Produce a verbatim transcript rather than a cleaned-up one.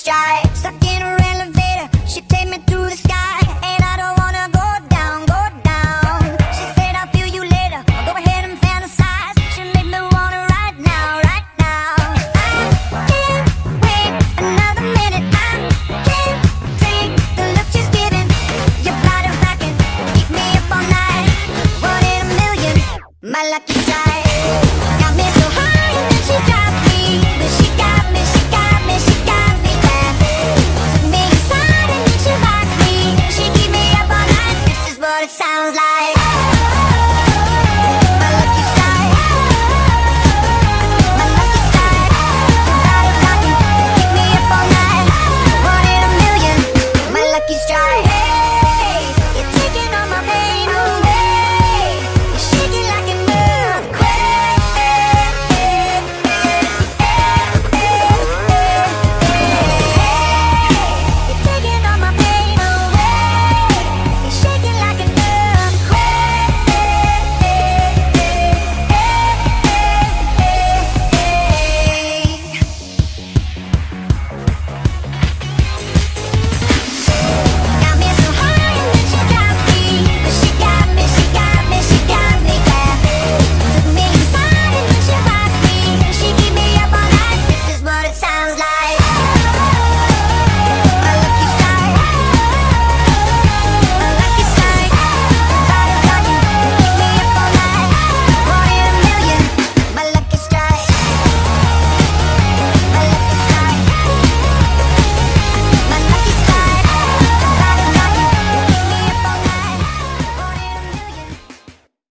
stride. Stuck in her elevator, she take me to the sky, and I don't wanna go down, go down. She said I'll feel you later, go ahead and fantasize. She made me wanna right now, right now. I can't wait another minute. I can't take the look she's giving. Your body rocking, keep me up all night. One in a million, my lucky